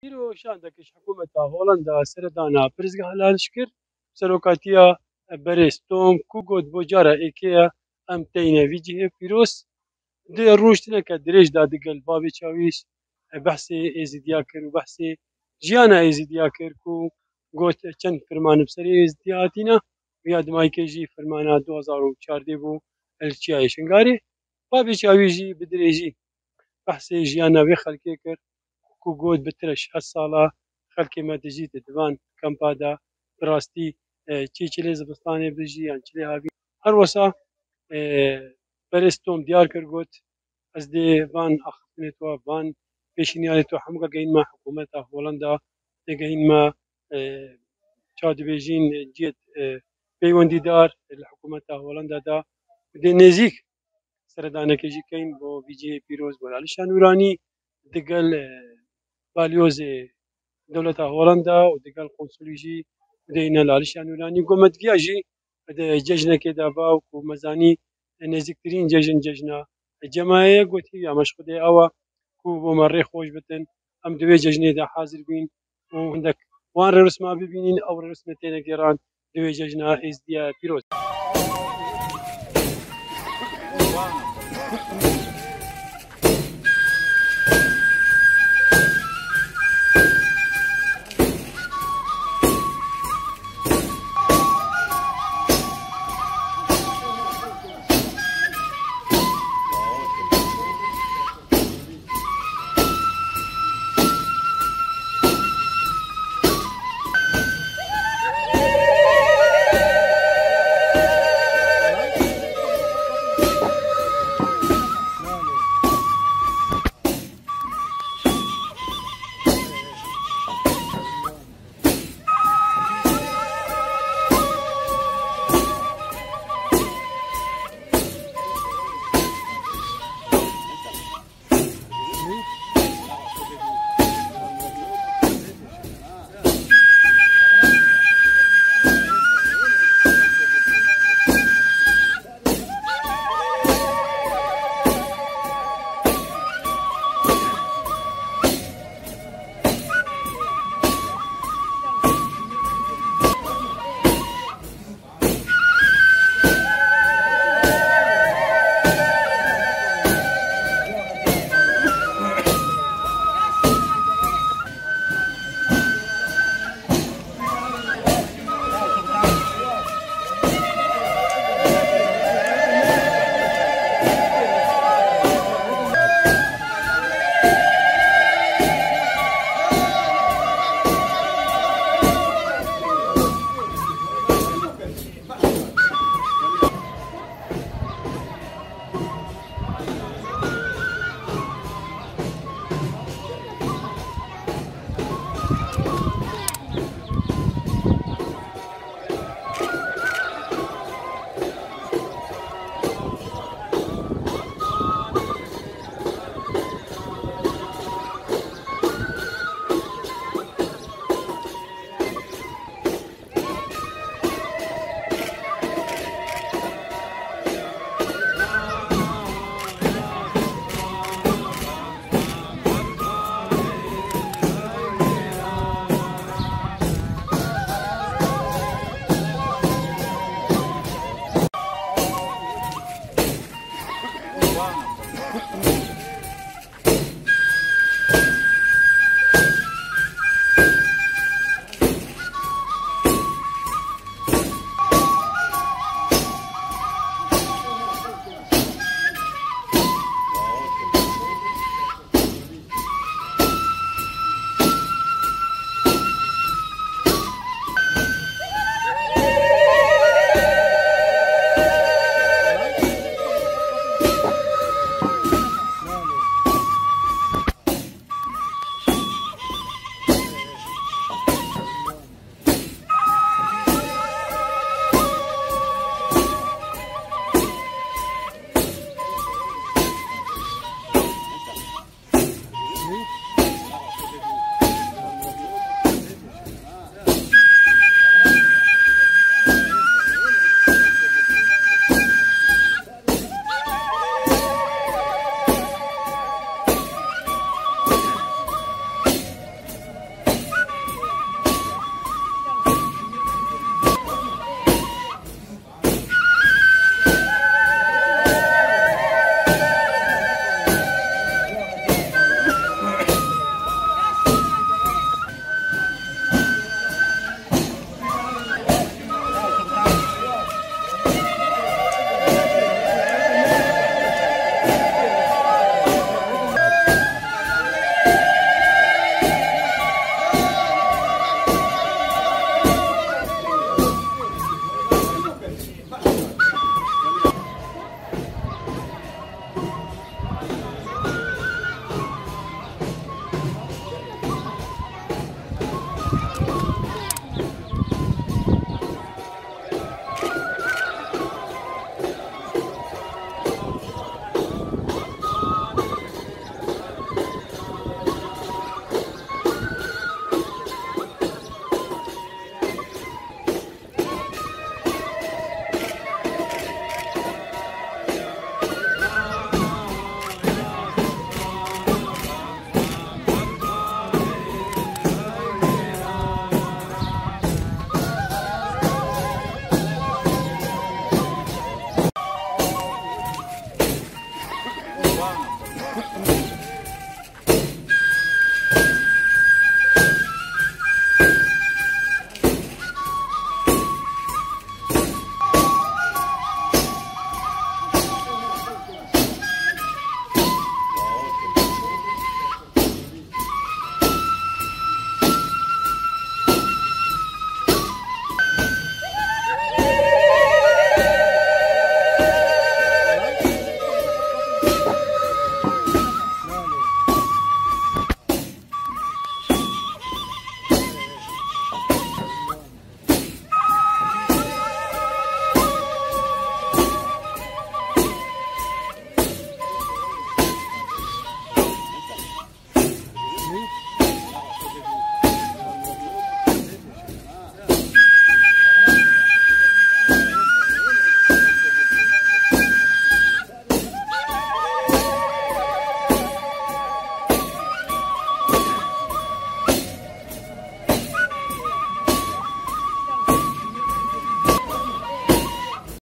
Îro şandekî hikûmeta Holanda seredana pirzgeha laliş kir serokatiya berê Stom ku got bo cara êkê ye em teyne vî cihê pîroz di roj tineke dirêj da digel bavê çavîş behsê êzîdiya kir û behsê jiyana êzîdiya kir ku got çend firman bi serê êzîdiya hatîne û ya dimayîkê jî firmana 2014 bû Elçiyayê Şingalê. Bavê çavî jî bi dirêjî behsê jiyana vê xelkê kir ku got bi tir 60 sala xelkê me dijî di divan kampa da bi rastî çê çilê zivistanê bijî yan çilê havîn. Her wisa berê Stom diyar kir got ez dê van axiftinê xwe van pêşîniyarê xwe hemû vegehînme hikûmeta Holanda negehînme ça dibêjin cihê peywendîdar li hikûmeta Holanda da dê nêzik seredanekê jî bikeyin bo vî cihê pîroz bo Alişa Nûranî digel balyozê dewleta Holanda û digel konsulî jî bideyîne li Alişa Nûranî. Gometgiya jî di cejnekê de va ku me zanî nêzîktirîn cejin cejna Cemayê ye gotî ya meşxwedê ew e ku bo me rê xweş bikin em di vê cejnê de hazir bîn û hindek wan rêwirsma bibînin ew rêwirsmê têne gêran di vê cejna êzîdiya pîroz.